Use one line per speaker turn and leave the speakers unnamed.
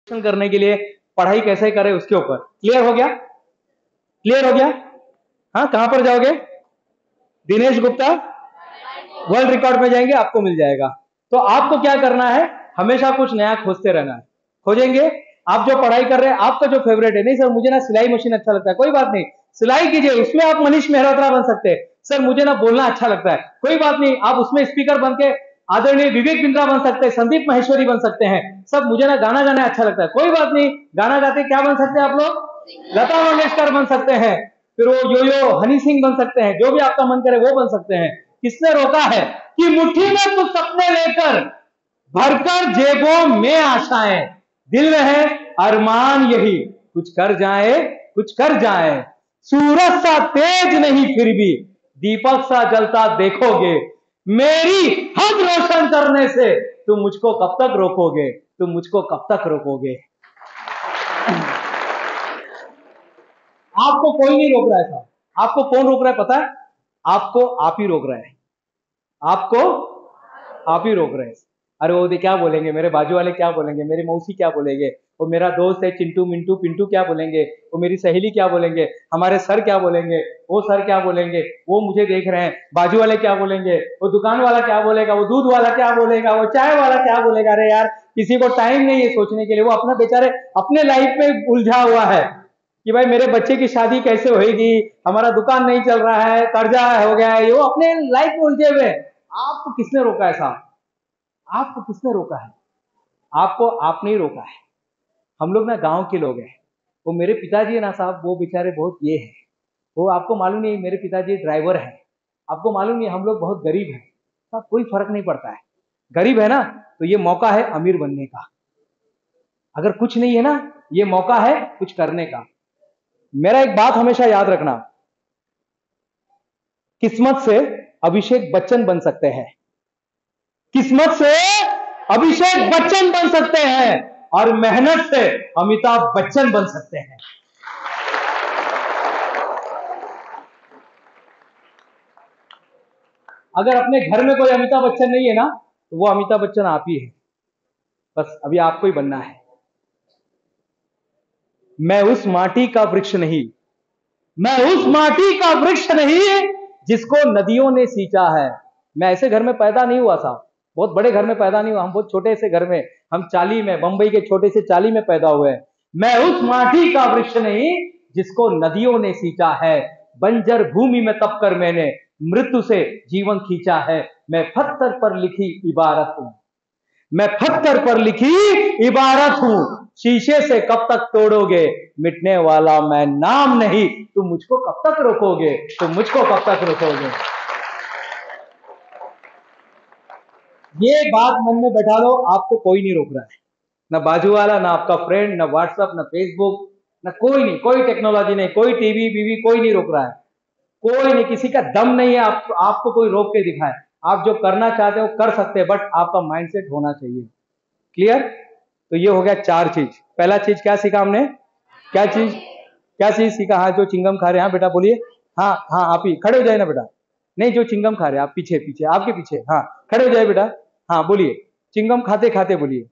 करने के लिए पढ़ाई कैसे करें उसके ऊपर। क्लियर हो गया? क्लियर हो गया? हाँ, कहां पर जाओगे? दिनेश गुप्ता वर्ल्ड रिकॉर्ड में जाएंगे, आपको मिल जाएगा। तो आपको क्या करना है, हमेशा कुछ नया खोजते रहना है। खोजेंगे। आप जो पढ़ाई कर रहे हैं, आपका जो फेवरेट है, नहीं सर मुझे ना सिलाई मशीन अच्छा लगता है, कोई बात नहीं, सिलाई कीजिए, उसमें आप मनीष मेहरोत्रा बन सकते हैं। सर मुझे ना बोलना अच्छा लगता है, कोई बात नहीं, आप उसमें स्पीकर बन के आदरणीय विवेक बिंद्रा बन सकते हैं, संदीप महेश्वरी बन सकते हैं। सब मुझे ना गाना गाना अच्छा लगता है, कोई बात नहीं, गाना गाते क्या बन सकते हैं आप लोग? लता मंगेशकर बन सकते हैं, फिर वो यो यो हनी सिंह बन सकते हैं, जो भी आपका मन करे वो बन सकते हैं। किसने रोका है कि मुट्ठी में कुछ सपने लेकर भरकर जेबों में आशाएं, दिल में है अरमान यही कुछ कर जाए, कुछ कर जाए, सूरज सा तेज नहीं फिर भी दीपक सा जलता देखोगे, मेरी हद रोशन करने से तुम मुझको कब तक रोकोगे, तुम मुझको कब तक रोकोगे। आपको कोई नहीं रोक रहा है साहब, आपको कौन रोक रहा है पता है? आपको आप ही रोक रहे हैं, आपको आप ही रोक रहे हैं। अरे वो क्या बोलेंगे, मेरे बाजू वाले क्या बोलेंगे, मेरी मौसी क्या बोलेंगे, वो मेरा दोस्त है चिंटू मिंटू पिंटू क्या बोलेंगे, वो मेरी सहेली क्या बोलेंगे, हमारे सर क्या बोलेंगे, वो सर क्या बोलेंगे, वो मुझे देख रहे हैं, बाजू वाले क्या बोलेंगे, वो दुकान वाला क्या बोलेगा, वो दूध वाला क्या बोलेगा, वो चाय वाला क्या बोलेगा। अरे यार किसी को टाइम नहीं है सोचने के लिए, वो अपना बेचारे अपने लाइफ में उलझा हुआ है कि भाई मेरे बच्चे की शादी कैसे होगी, हमारा दुकान नहीं चल रहा है, कर्जा हो गया है, वो अपने लाइफ में उलझे हुए। आपको किसने रोका है साहब? आपको किसने रोका है? आपको आपने ही रोका है। हम लोग ना गांव के लोग हैं, वो मेरे पिताजी है ना साहब, वो बेचारे बहुत ये है, वो आपको मालूम नहीं, मेरे पिताजी ड्राइवर है, आपको मालूम नहीं, हम लोग बहुत गरीब हैं साहब, कोई फर्क नहीं पड़ता है। गरीब है ना तो ये मौका है अमीर बनने का, अगर कुछ नहीं है ना ये मौका है कुछ करने का। मेरा एक बात हमेशा याद रखना, किस्मत से अभिषेक बच्चन बन सकते हैं, किस्मत से अभिषेक बच्चन बन सकते हैं, और मेहनत से अमिताभ बच्चन बन सकते हैं। अगर अपने घर में कोई अमिताभ बच्चन नहीं है ना तो वो अमिताभ बच्चन आप ही है, बस अभी आपको ही बनना है। मैं उस माटी का वृक्ष नहीं, मैं उस माटी का वृक्ष नहीं जिसको नदियों ने सींचा है। मैं ऐसे घर में पैदा नहीं हुआ साहब, बहुत बड़े घर में पैदा नहीं हुआ, हम बहुत छोटे से घर में, हम चाली में, बंबई के छोटे से चाली में पैदा हुए। मैं उस माटी का वृक्ष नहीं जिसको नदियों ने सींचा है, बंजर भूमि में तप कर मैंने मृत्यु से जीवन खींचा है। मैं पत्थर पर लिखी इबारत हूं, मैं पत्थर पर लिखी इबारत हूं, शीशे से कब तक तोड़ोगे, मिटने वाला मैं नाम नहीं, तुम मुझको कब तक रोकोगे, तुम मुझको कब तक रोकोगे। ये बात मन में बैठा लो, आपको कोई नहीं रोक रहा है, ना बाजू वाला, ना आपका फ्रेंड, ना व्हाट्सएप, ना फेसबुक, ना कोई नहीं, कोई टेक्नोलॉजी नहीं, कोई टीवी बीवी कोई नहीं रोक रहा है, कोई नहीं, किसी का दम नहीं है आपको कोई रोक के दिखाए। आप जो करना चाहते हो कर सकते हैं, बट आपका माइंडसेट होना चाहिए। क्लियर? तो ये हो गया 4 चीज। पहला चीज क्या सीखा हमने? क्या चीज? क्या चीज सीखा? हाँ जो चिंगम खा रहे हैं, हाँ बेटा बोलिए। हाँ हाँ आप ही खड़े हो जाए ना बेटा, नहीं जो चिंगम खा रहे हैं आप पीछे पीछे, आपके पीछे, हाँ खड़े हो जाए बेटा, हाँ बोलिए, चिंगम खाते खाते बोलिए।